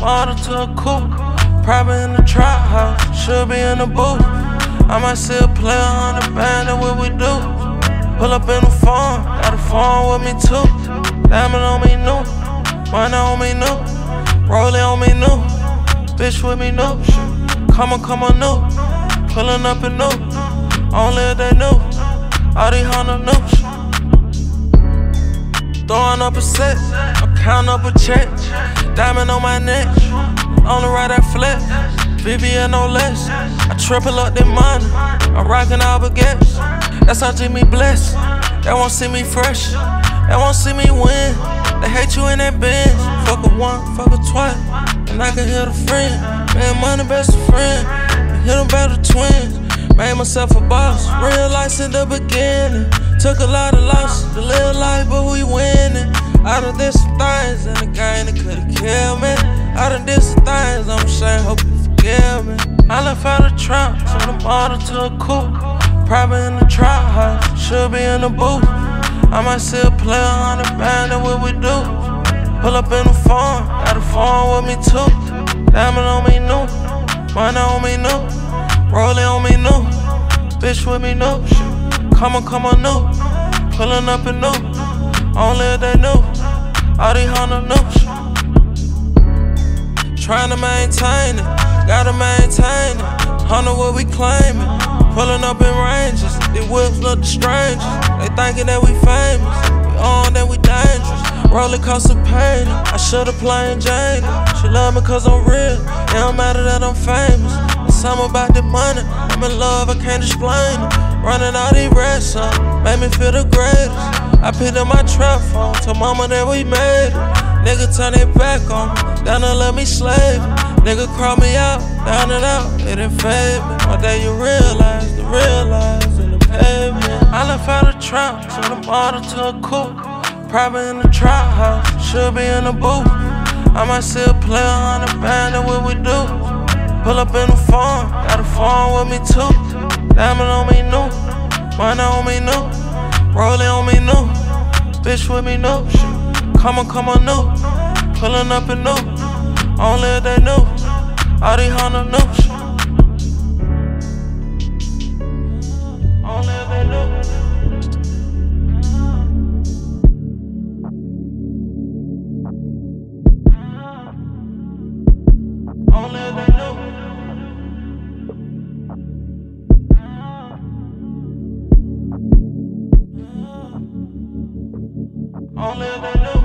model to a coupe. Probably in the trap house, should be in the booth. I might see a player on the band, and what we do. Pull up in the farm, got a farm with me too. Diamond on me new, money on me new. Rolling on me new, bitch with me new. Come on new, pulling up in new. Only if they knew, all these hundred news. Throwing up a set, I'm counting up a check. Diamond on my neck, on the right I flex. VVN no less, I triple up the money. I'm rocking all baguettes, that's how Jimmy bless. They won't see me fresh, they won't see me win. They hate you in that Benz. Fuck a one, fuck a twice, and I can hit a friend. Man, money best friend, hit them better twins. Made myself a boss, realized in the beginning. Took a lot of losses to live life, but we winning. I done did some things in the game that could've killed me. I done did some things, I'm ashamed, hope you forgive me. I left out the trap, so the model to a coupe. Probably in the trap house, should be in the booth. I might see a player on the band, and what we do. Pull up in the farm, got a farm with me too. Diamond on me new, money on me new. Rolling on me new, bitch with me new. Come on new, pulling up in new. Only if they knew, all these hundred news. Trying to maintain it, gotta maintain it. 100 what we claiming, pulling up in ranges. These whips look the strangest, they thinking that we famous. We on, then we dangerous. Roller coaster pain, I should've played Jane. She love me cause I'm real, it don't matter that I'm famous. It's something about the money, I'm in love, I can't explain it. Running all these rats up, made me feel the greatest. I picked up my trap phone, told mama that we made it. Nigga turn it back on me, down and let me slave it. Nigga crawl me out, down and out, it didn't fade me. One day you realize in the pavement. I left out the trap, so the model to a coupe. Probably in the trap house, should be in the booth. I might see a player on the band, and what we do. Pull up in the farm, got a farm with me too. Diamond on me new, money on me new. Rolling on me new, bitch with me new. Come on new, pulling up in new. Only if they knew, all these hundred news. Only if they knew. Only if they knew. Only if they knew.